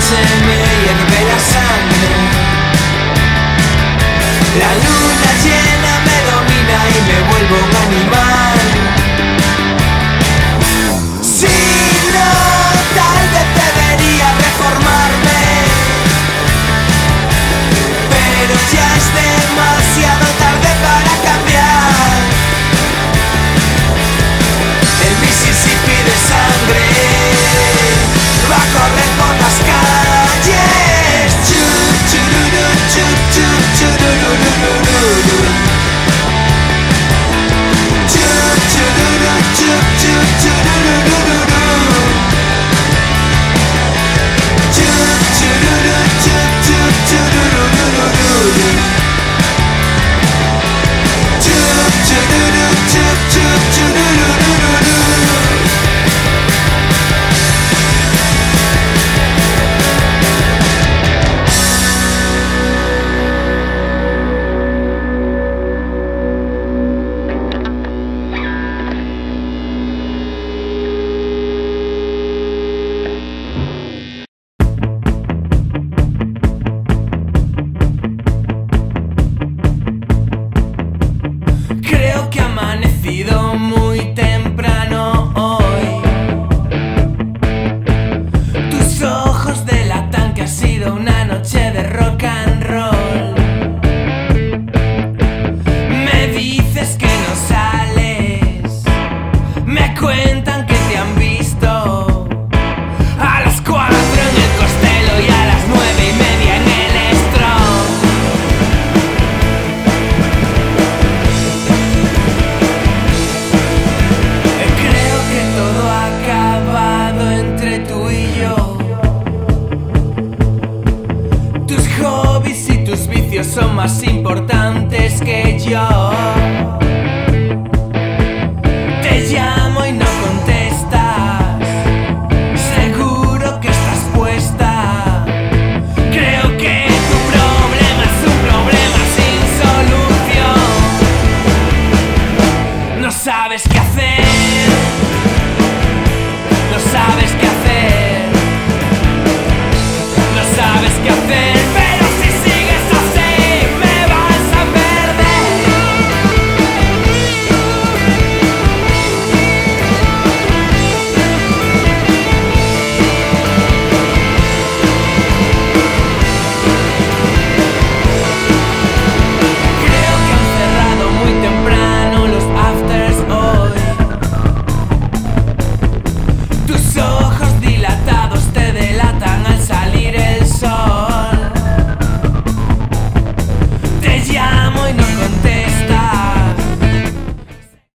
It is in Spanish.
se me hierve la sangre. La luna llena me domina y me vuelvo un animal. Si no, tal vez debería reformarme, pero ya es demasiado tarde para cambiar. El Mississippi de sangre va a correr por las calles. Chu, chururu, chu, chu, churururururu. Chu, chururu, chu, chu, churururururu. Chu, chururu, chu, chu, churururururu. Chu, chururu, chu, chu, churururururu. Creo que ha amanecido muy temprano hoy. Tus ojos delatan que ha sido una noche de rock and roll. Me dices que no sales, me cuentan que te han visto a las 4 en el Costello y a las 9:30 en el Strong. Creo que todo ha acabado entre tú y yo. Tus hobbies y tus vicios son más importantes que yo.